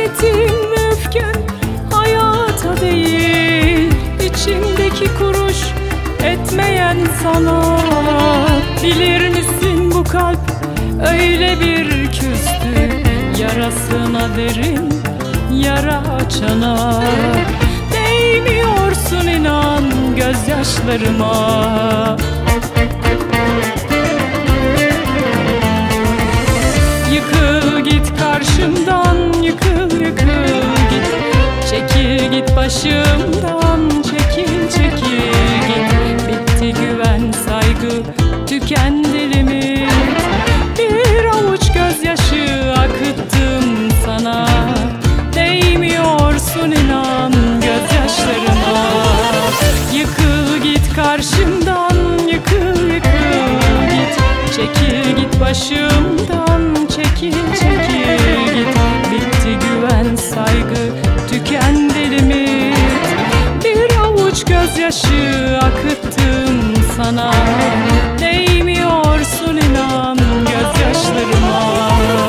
Nefretin ve öfken hayata değil, içimdeki kuruş etmeyen sana. Bilir misin bu kalp öyle bir küstü, yarasına derin yara açana. Değmiyorsun inan gözyaşlarıma. Yıkıl git karşımdan, yıkıl yıkıl git. Çekil git başımdan, çekil çekil git. Bitti güven saygı, tükendi limit. Bir avuç gözyaşı akıttım sana. Değmiyorsun inan gözyaşlarıma. Yıkıl git karşımdan, yıkıl yıkıl git. Çekil git başımdan, çekil çekil git. Bitti güven saygı, tükendi limit. Bir avuç gözyaşı akıttım sana. Değmiyorsun inan gözyaşlarıma.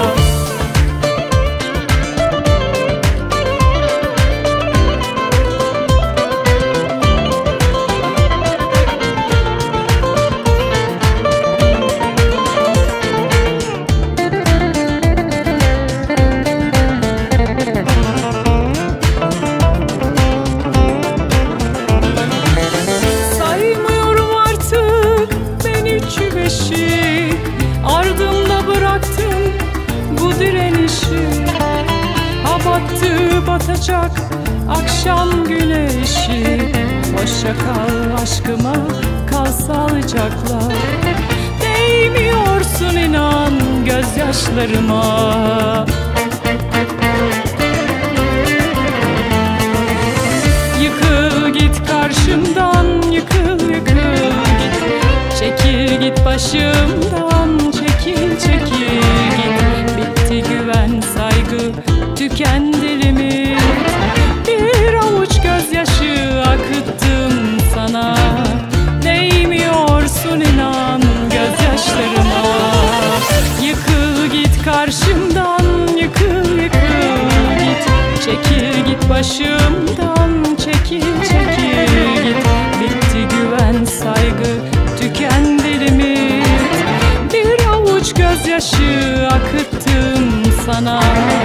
Ardımda bıraktım bu direnişi. Battı batacak akşam güneşi. Hoşça kal aşkıma, kal sağlıcakla. Değmiyorsun inan gözyaşlarıma. Yıkıl git karşımdan, yıkıl yıkıl git. Çekil git başımdan, çekil çekil git. Bitti güven saygı, tükendi limit. Bir avuç gözyaşı akıttım sana. Değmiyorsun inan gözyaşlarıma. Yıkıl git karşımdan, yıkıl yıkıl git. Çekil git başımdan, çekil çekil git. Bitti güven saygı, tükendi limit. Bir avuç gözyaşı akıttım sana.